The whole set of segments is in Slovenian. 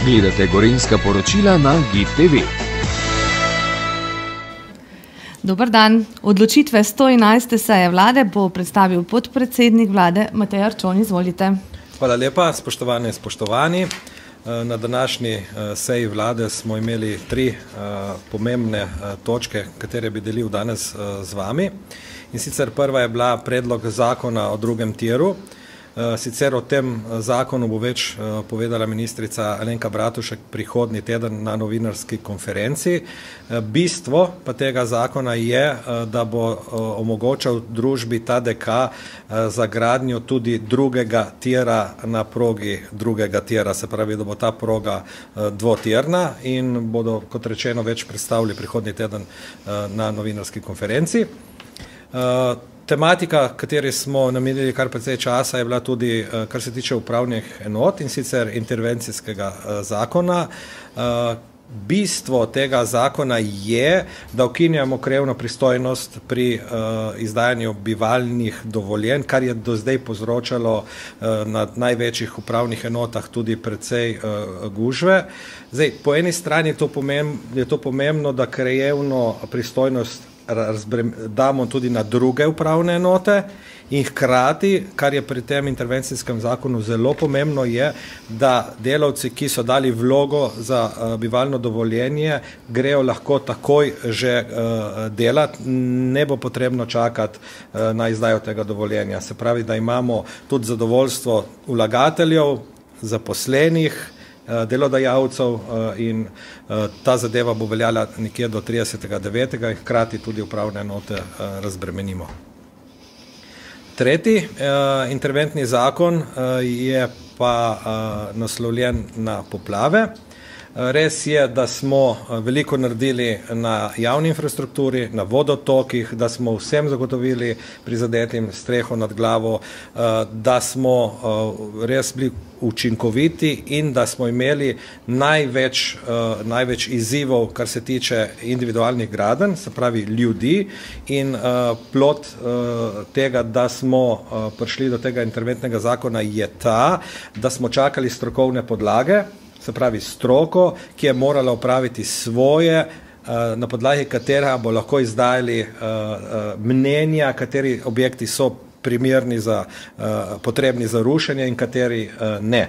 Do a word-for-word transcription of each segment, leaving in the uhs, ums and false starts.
Gledate Gorenjska poročila na Git T V. Dober dan. Odločitve sto enajste seje vlade bo predstavil podpredsednik vlade Matej Arčon. Izvolite. Hvala lepa, spoštovane in spoštovani. Na današnji seji vlade smo imeli tri pomembne točke, katere bi delil danes z vami. In sicer prva je bila predlog zakona o drugem tiru. Sicer o tem zakonu bo več povedala ministrica Alenka Bratušek prihodnji teden na novinarski konferenci. Bistvo pa tega zakona je, da bo omogočal družbi T D K za gradnjo tudi drugega tira na progi drugega tira. Se pravi, da bo ta proga dvotirna in bodo, kot rečeno, več predstavili prihodnji teden na novinarski konferenci. Tematika, kateri smo namenili kar precej časa, je bila tudi, kar se tiče upravnih enot, in sicer intervencijskega zakona. Bistvo tega zakona je, da ukinjamo krajevno pristojnost pri izdajanju bivalnih dovoljenj, kar je do zdaj povzročalo na največjih upravnih enotah tudi precej gužve. Zdaj, po eni strani je to pomembno, da krajevno pristojnost damo tudi na druge upravne enote in hkrati, kar je pri tem intervencijskem zakonu zelo pomembno, je, da delavci, ki so dali vlogo za bivalno dovoljenje, grejo lahko takoj že delati, ne bo potrebno čakati na izdajo tega dovoljenja. Se pravi, da imamo tudi zadovoljstvo vlagateljev, zaposlenih, delodajalcev in ta zadeva bo veljala nekje do tridesetega devetega in hkrati tudi upravne enote razbremenimo. Tretji interventni zakon je pa naslovljen na poplave. Res je, da smo veliko naredili na javni infrastrukturi, na vodotokih, da smo vsem zagotovili prizadetim streho nad glavo, da smo res bili učinkoviti in da smo imeli največ, največ izzivov, kar se tiče individualnih gradenj, se pravi ljudi, in plod tega, da smo prišli do tega interventnega zakona, je ta, da smo čakali strokovne podlage, se pravi stroko, ki je morala opraviti svoje, na podlagi katerega bo lahko izdajali mnenja, kateri objekti so primerni za, potrebni za rušenje in kateri ne.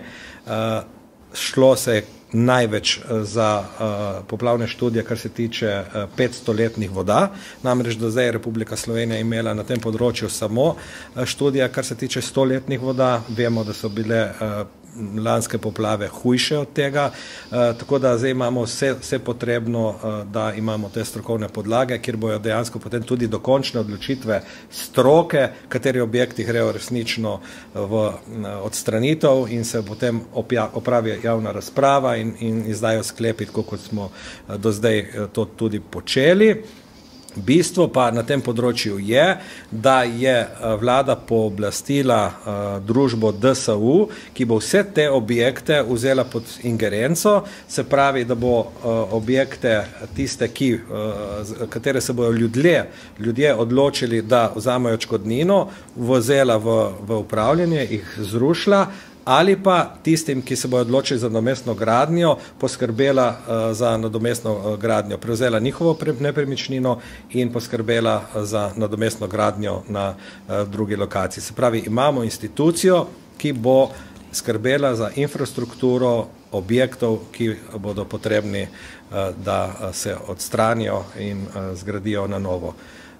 Šlo se je največ za poplavne študije, kar se tiče petstoletnih voda, namreč do zdaj je Republika Slovenija imela na tem področju samo študija, kar se tiče stoletnih voda. Vemo, da so bile lanske poplave hujše od tega, tako da zdaj imamo vse, vse potrebno, da imamo te strokovne podlage, kjer bojo dejansko potem tudi dokončne odločitve stroke, kateri objekti grejo resnično v odstranitev in se potem opravi javna razprava in, in izdajo sklepi, tako kot smo do zdaj to tudi počeli. Bistvo pa na tem področju je, da je vlada pooblastila družbo D S U, ki bo vse te objekte vzela pod ingerenco, se pravi, da bo objekte tiste, ki, katere se bojo ljudje, ljudje odločili, da vzamejo odškodnino, vzela v, v upravljanje, jih zrušila, ali pa tistim, ki se bojo odločili za nadomestno gradnjo, poskrbela za nadomestno gradnjo, prevzela njihovo nepremičnino in poskrbela za nadomestno gradnjo na drugi lokaciji. Se pravi, imamo institucijo, ki bo skrbela za infrastrukturo objektov, ki bodo potrebni, da se odstranijo in zgradijo na novo.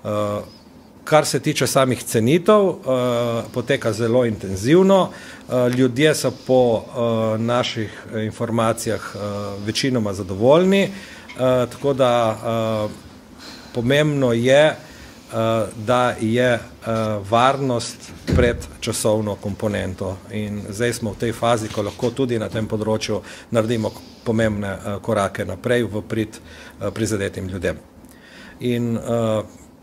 Kar se tiče samih cenitev, poteka zelo intenzivno. Ljudje so po naših informacijah večinoma zadovoljni, tako da pomembno je, da je varnost pred časovno komponento. In zdaj smo v tej fazi, ko lahko tudi na tem področju naredimo pomembne korake naprej v prid prizadetim ljudem. In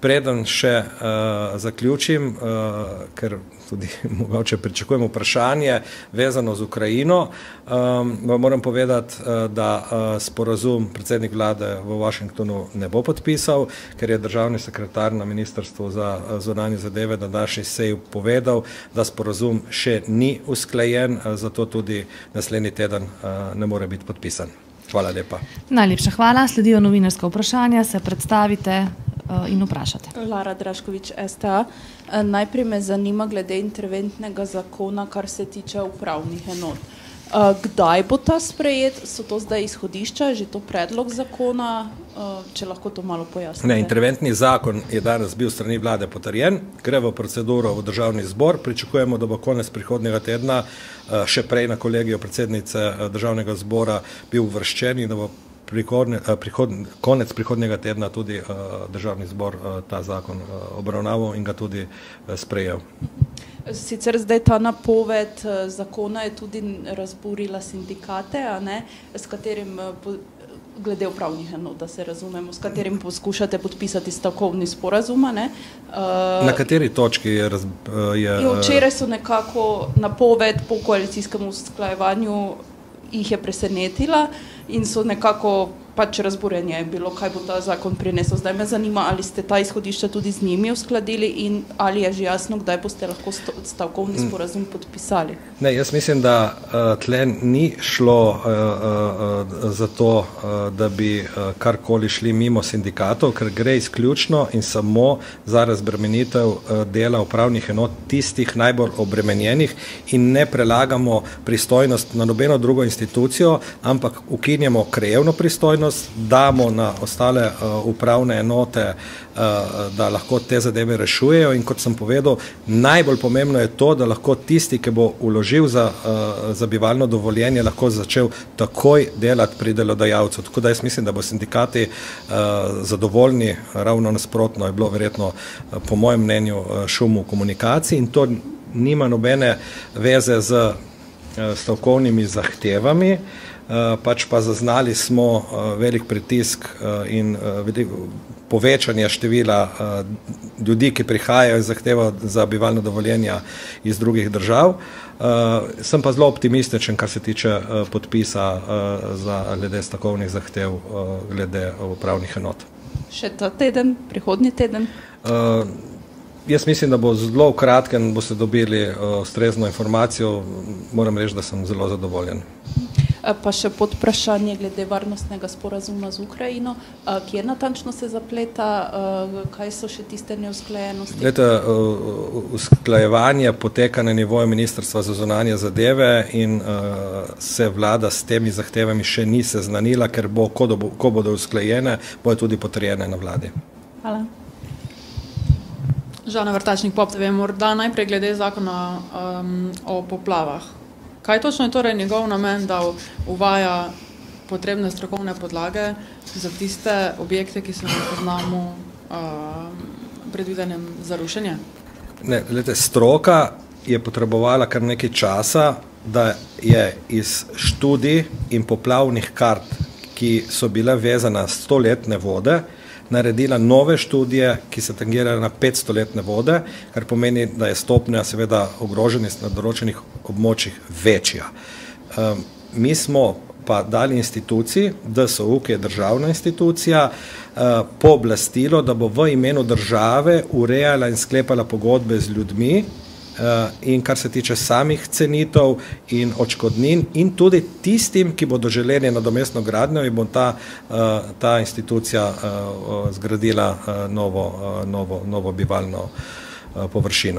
Preden še uh, zaključim, uh, ker tudi mogoče pričakujem vprašanje vezano z Ukrajino, um, moram povedati, uh, da uh, sporazum predsednik vlade v Washingtonu ne bo podpisal, ker je državni sekretar na Ministrstvu za zunanje zadeve na današnji seji povedal, da sporazum še ni usklajen, uh, zato tudi naslednji teden uh, ne more biti podpisan. Hvala lepa. Najlepša hvala. Sledijo novinarska vprašanja, se predstavite in vprašate. Lara Draškovič, S T A. Najprej me zanima glede interventnega zakona, kar se tiče upravnih enot. Kdaj bo ta sprejet? So to zdaj izhodišča, že to predlog zakona? Če lahko to malo pojasnite. Ne, interventni zakon je danes bil strani vlade potrjen, gre v proceduro v državni zbor, pričakujemo, da bo konec prihodnjega tedna, še prej na kolegiju predsednice državnega zbora bil uvrščen in da bo Prihodne, prihod, konec prihodnjega tedna tudi uh, državni zbor uh, ta zakon uh, obravnaval in ga tudi uh, sprejel. Sicer zdaj ta napoved uh, zakona je tudi razburila sindikate, a ne, s katerim, uh, glede upravnih enot, da se razumemo, s katerim poskušate podpisati stavkovni sporazum, a ne. Uh, Na kateri točki je? Raz, uh, je uh, včeraj so nekako napoved po koalicijskem usklajevanju jih je presenetila in so nekako pač razburjenje je bilo, kaj bo ta zakon prinesel. Zdaj me zanima, ali ste ta izhodišča tudi z njimi uskladili in ali je že jasno, kdaj boste lahko stavkovni sporazum podpisali? Ne, jaz mislim, da uh, tle ni šlo uh, uh, za to, uh, da bi uh, karkoli šli mimo sindikatov, ker gre izključno in samo za razbremenitev uh, dela upravnih enot tistih najbolj obremenjenih in ne prelagamo pristojnost na nobeno drugo institucijo, ampak ukinjamo krajevno pristojnost, damo na ostale uh, upravne enote, uh, da lahko te zadeve rešujejo in kot sem povedal, najbolj pomembno je to, da lahko tisti, ki bo uložil za, uh, za bivalno dovoljenje, lahko začel takoj delati pri delodajalcu. Tako da jaz mislim, da bo sindikati uh, zadovoljni, ravno nasprotno je bilo verjetno uh, po mojem mnenju uh, šum v komunikaciji in to nima nobene veze z uh, stavkovnimi zahtevami. Uh, pač pa zaznali smo uh, velik pritisk uh, in uh, velik, povečanje števila uh, ljudi, ki prihajajo in zahtevajo za bivalno dovoljenja iz drugih držav. Uh, sem pa zelo optimističen, kar se tiče uh, podpisa uh, za glede stavkovnih zahtev uh, glede upravnih enot. Še ta teden, prihodnji teden? Uh, jaz mislim, da bo zelo v kratkem boste dobili uh, ustrezno informacijo. Moram reči, da sem zelo zadovoljen. Pa še podvprašanje glede varnostnega sporazuma z Ukrajino, kje natančno se zapleta, kaj so še tiste neusklajenosti? Glede, usklajevanje poteka na nivoju Ministrstva za zunanje zadeve in se vlada s temi zahtevami še ni seznanila, ker bo, ko bodo usklajene, bodo tudi potrjene na vladi. Hvala. Žana Vrtačnik, Pop T V, morda najprej glede zakona um, o poplavah. Kaj točno je torej njegov namen, da uvaja potrebne strokovne podlage za tiste objekte, ki so na seznamu uh, predvidenem za rušenje? Ne, glede, stroka je potrebovala kar nekaj časa, da je iz študij in poplavnih kart, ki so bile vezane na stoletne vode, naredila nove študije, ki se tangirajo na petstoletne vode, kar pomeni, da je stopnja seveda ogroženost na določenih območjih večja. Um, mi smo pa dali instituciji, D S U, ki je državna institucija, uh, pooblastilo, da bo v imenu države urejala in sklepala pogodbe z ljudmi, Uh, in kar se tiče samih cenitev in odškodnin in tudi tistim, ki bodo želeli nadomestno gradnjo in bo ta, uh, ta institucija uh, zgradila uh, novo, uh, novo, novo bivalno uh, površino.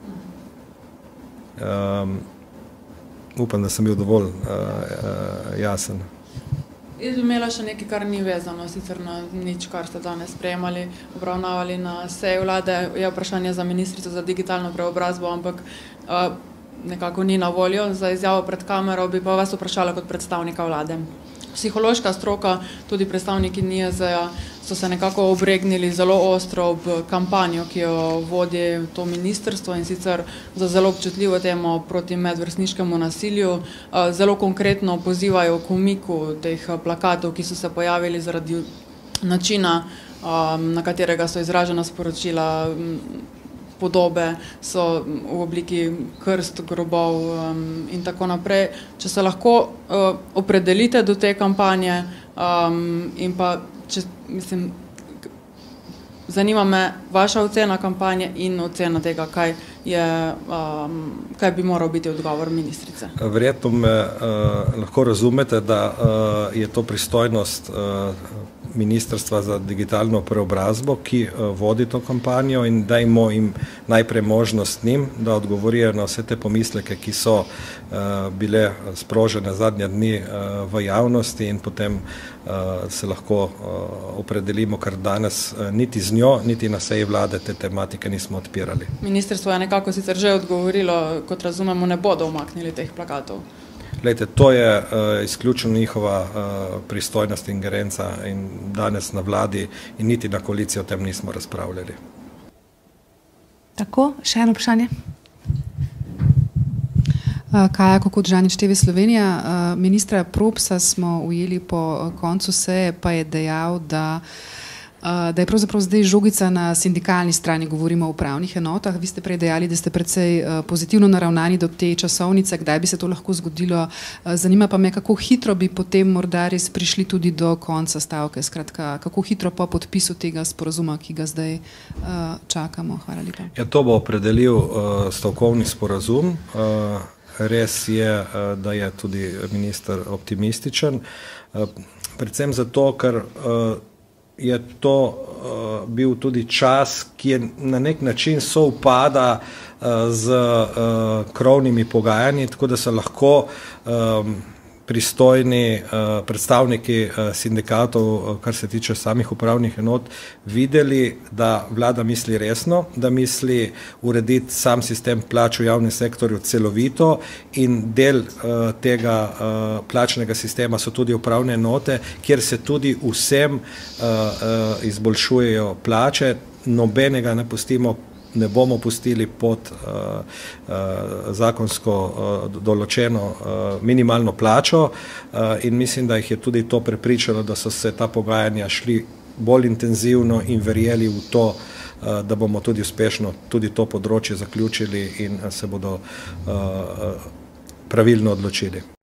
Um, upam, da sem bil dovolj uh, uh, jasen. Jaz bi imela še nekaj, kar ni vezano, sicer na nič, kar ste danes sprejemali, obravnavali na seji vlade, je vprašanje za ministrico za digitalno preobrazbo, ampak uh, nekako ni na voljo za izjavo pred kamero, bi pa vas vprašala kot predstavnika vlade. Psihološka stroka, tudi predstavniki N I E Z-ja so se nekako obregnili zelo ostro ob kampanjo, ki jo vodi to ministrstvo in sicer za zelo občutljivo temo proti medvrstniškemu nasilju. Zelo konkretno pozivajo k umiku teh plakatov, ki so se pojavili zaradi načina um, na katerega so izražena sporočila, um, podobe, so v obliki krst, grobov um, in tako naprej. Če se lahko uh, opredelite do te kampanje um, in pa, če, mislim, zanima me vaša ocena kampanje in ocena tega, kaj, je, um, kaj bi moral biti odgovor ministrice. Verjetno me uh, lahko razumete, da uh, je to pristojnost uh, Ministrstva za digitalno preobrazbo, ki uh, vodi to kampanjo, in dajmo jim najprej možnost njim, da odgovorijo na vse te pomisleke, ki so uh, bile sprožene zadnje dni uh, v javnosti, in potem uh, se lahko uh, opredelimo, ker danes uh, niti z njo, niti na seji vlade te tematike nismo odpirali. Ministrstvo je nekako sicer že odgovorilo, kot razumemo, ne bodo umaknili teh plakatov. Glejte, to je uh, izključno njihova uh, pristojnost in ingerenca, in danes na vladi in niti na koaliciji o tem nismo razpravljali. Tako, še eno vprašanje. Kaja Kokot, Žanič, T V Slovenija. Ministra Propsa smo ujeli po koncu seje, pa je dejal, da da je pravzaprav zdaj žogica na sindikalni strani, govorimo o upravnih enotah. Vi ste prej dejali, da ste precej pozitivno naravnani do te časovnice, kdaj bi se to lahko zgodilo. Zanima pa me, kako hitro bi potem morda res prišli tudi do konca stavke. Skratka, kako hitro po podpisu tega sporazuma, ki ga zdaj čakamo. Hvala lepa. Ja, to bo opredelil uh, stavkovni sporazum. Uh, res je, uh, da je tudi minister optimističen. Uh, predvsem zato, ker uh, je to uh, bil tudi čas, ki je na nek način sovpada uh, z uh, krovnimi pogajanji, tako da so lahko um, pristojni uh, predstavniki uh, sindikatov, uh, kar se tiče samih upravnih enot, videli, da vlada misli resno, da misli urediti sam sistem plač v javnem sektorju celovito, in del uh, tega uh, plačnega sistema so tudi upravne enote, kjer se tudi vsem uh, uh, izboljšujejo plače, nobenega ne pustimo, ne bomo pustili pod uh, uh, zakonsko uh, določeno uh, minimalno plačo, uh, in mislim, da jih je tudi to prepričalo, da so se ta pogajanja šli bolj intenzivno in verjeli v to, uh, da bomo tudi uspešno tudi to področje zaključili in se bodo uh, pravilno odločili.